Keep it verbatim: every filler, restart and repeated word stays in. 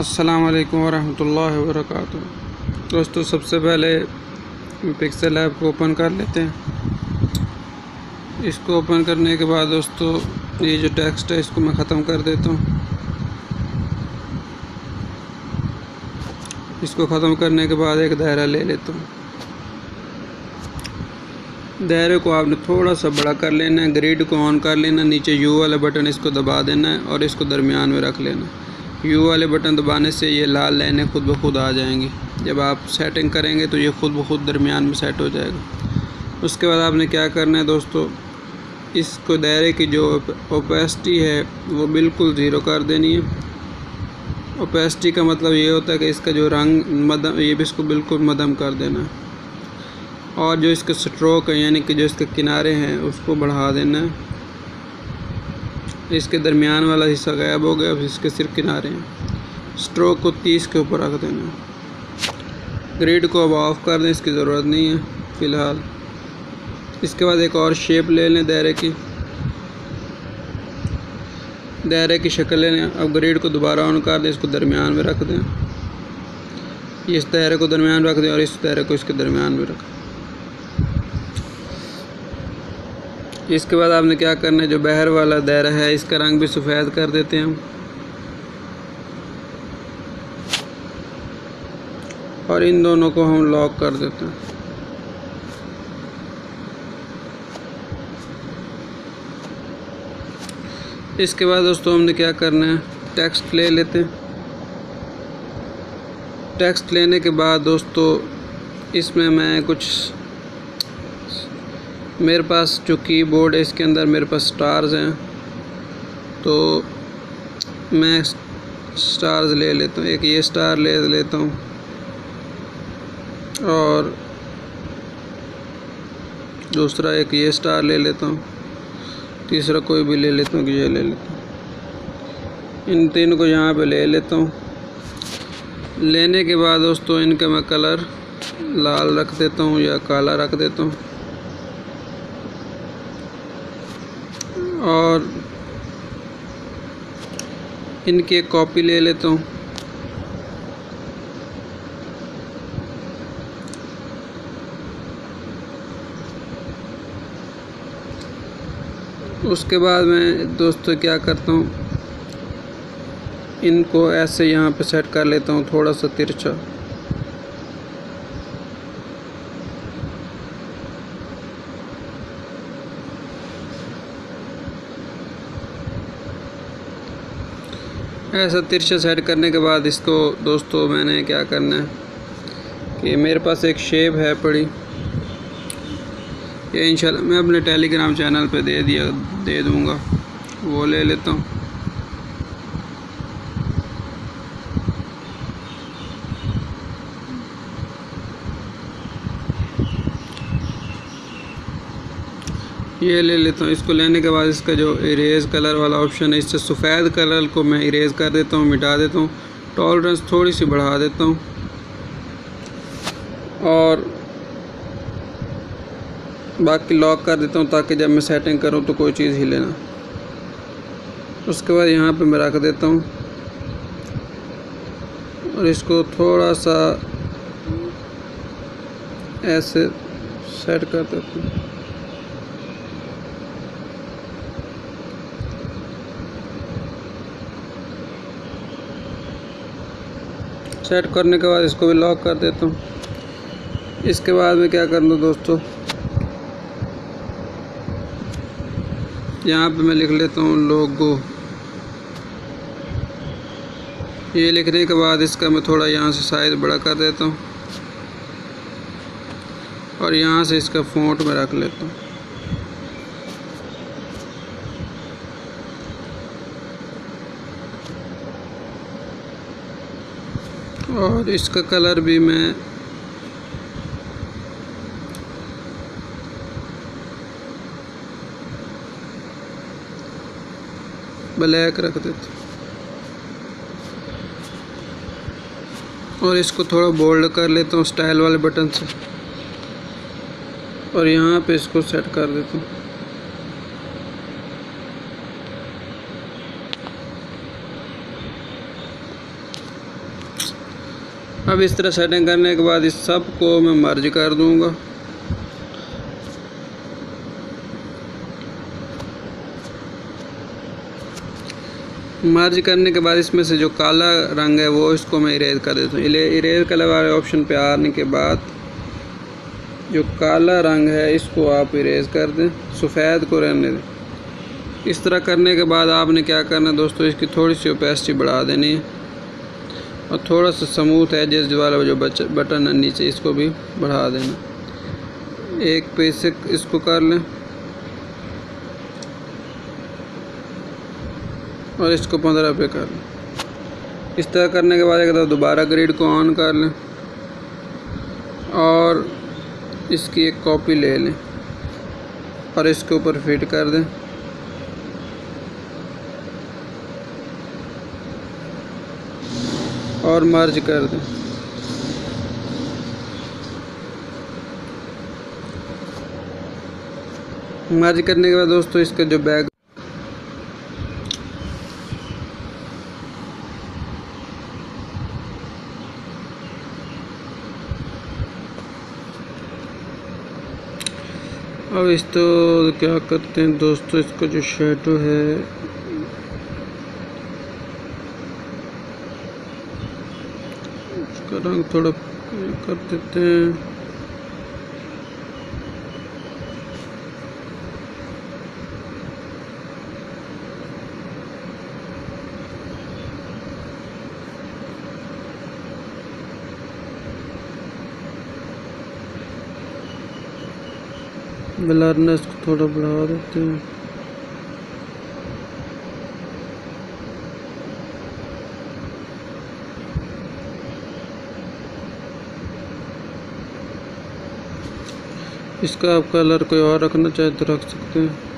अस्सलाम वालेकुम वरहमतुल्लाहि वबरकातुहू। दोस्तों, सबसे पहले पिक्सेल ऐप को ओपन कर लेते हैं। इसको ओपन करने के बाद दोस्तों, ये जो टेक्स्ट है इसको मैं ख़त्म कर देता हूँ। इसको ख़त्म करने के बाद एक दायरा ले लेता हूँ। दायरे को आपने थोड़ा सा बड़ा कर लेना है, ग्रिड को ऑन कर लेना, नीचे यू वाला बटन इसको दबा देना है और इसको दरमियान में रख लेना। यू वाले बटन दबाने से ये लाल लाइनें खुद ब खुद आ जाएंगी। जब आप सेटिंग करेंगे तो ये खुद ब खुद दरमियान में सेट हो जाएगा। उसके बाद आपने क्या करना है दोस्तों, इसको दायरे की जो ओपेसिटी है वो बिल्कुल ज़ीरो कर देनी है। ओपेसिटी का मतलब ये होता है कि इसका जो रंग मदम, ये भी इसको बिल्कुल मदम कर देना है। और जो इसके स्ट्रोक है यानी कि जो इसके किनारे हैं उसको बढ़ा देना है। इसके दरमियान वाला हिस्सा गायब हो गया, अब इसके सिर्फ किनारे हैं। स्ट्रोक को तीस के ऊपर रख देना है। ग्रिड को अब ऑफ कर दें, इसकी ज़रूरत नहीं है फ़िलहाल। इसके बाद एक और शेप ले लें दायरे की। दायरे की शक्ल ले लें। अब ग्रिड को दोबारा ऑन कर दें, इसको दरमियान में रख दें। इस दायरे को दरमियान रख दें और इस दायरे को इसके दरमियान में रखें। इसके बाद आपने क्या करना है, जो बाहर वाला दायरा है इसका रंग भी सफ़ेद कर देते हैं हम। और इन दोनों को हम लॉक कर देते हैं। इसके बाद दोस्तों हमने क्या करना है, टेक्स्ट ले लेते हैं। टेक्स्ट लेने के बाद दोस्तों इसमें मैं कुछ, मेरे पास जो कीबोर्ड है इसके अंदर मेरे पास स्टार्स हैं, तो मैं स्टार्स ले लेता हूँ। एक ये स्टार ले लेता हूँ और दूसरा एक ये स्टार ले लेता हूँ, तीसरा कोई भी ले लेता हूँ कि ये ले लेता हूँ। इन तीन को यहाँ पे ले लेता हूँ। लेने के बाद दोस्तों इनका मैं कलर लाल रख देता हूँ या काला रख देता हूँ और इनकी एक कॉपी ले लेता हूँ। उसके बाद मैं दोस्तों क्या करता हूँ, इनको ऐसे यहाँ पे सेट कर लेता हूँ थोड़ा सा तिरछा। ऐसा तिरछा सेट करने के बाद इसको दोस्तों मैंने क्या करना है कि मेरे पास एक शेप है पड़ी, ये इंशाल्लाह मैं अपने टेलीग्राम चैनल पे दे दिया दे दूँगा, वो ले लेता हूँ। ये ले लेता हूँ। इसको लेने के बाद इसका जो इरेज कलर वाला ऑप्शन है, इससे सफ़ेद कलर को मैं इरेज कर देता हूँ, मिटा देता हूँ। टॉलरेंस थोड़ी सी बढ़ा देता हूँ और बाकी लॉक कर देता हूँ ताकि जब मैं सेटिंग करूँ तो कोई चीज़ हिले ना। उसके बाद यहाँ पे मैं रख देता हूँ और इसको थोड़ा सा ऐसे सेट कर देता हूँ। सेट करने के बाद इसको भी लॉक कर देता हूँ। इसके बाद मैं क्या कर लूँ दोस्तों, यहाँ पे मैं लिख लेता हूँ लोगो। ये लिखने के बाद इसका मैं थोड़ा यहाँ से साइज़ बड़ा कर देता हूँ और यहाँ से इसका फ़ॉन्ट में रख लेता हूँ। और इसका कलर भी मैं ब्लैक रख देता हूँ और इसको थोड़ा बोल्ड कर लेता हूँ स्टाइल वाले बटन से और यहाँ पे इसको सेट कर देता हूँ। अब इस तरह सेटिंग करने के बाद इस सब को मैं मर्ज कर दूंगा। मर्ज करने के बाद इसमें से जो काला रंग है वो इसको मैं इरेज कर देता हूँ। इरेज कलर वाले ऑप्शन पे आने के बाद जो काला रंग है इसको आप इरेज कर दें, सफ़ेद को रहने दें। इस तरह करने के बाद आपने क्या करना है दोस्तों, इसकी थोड़ी सी ओपेसिटी बढ़ा देनी है और थोड़ा सा स्मूथ एजेस वाला जो बटन है नीचे इसको भी बढ़ा देना। एक पे से इसको कर लें और इसको पंद्रह पे कर लें। इस तरह करने के बाद एक दफ़ा दोबारा ग्रिड को ऑन कर लें और इसकी एक कॉपी ले लें और इसके ऊपर फिट कर दें। और मर्ज कर दें। मर्ज करने के बाद दोस्तों इसका जो बैग अब इस तो क्या करते हैं दोस्तों, इसका जो शेडो है उसका रंग थोड़ा कर देते हैं। ब्लरनेस को थोड़ा बढ़ा देते हैं। इसका आप कलर कोई और रखना चाहे तो रख सकते हैं।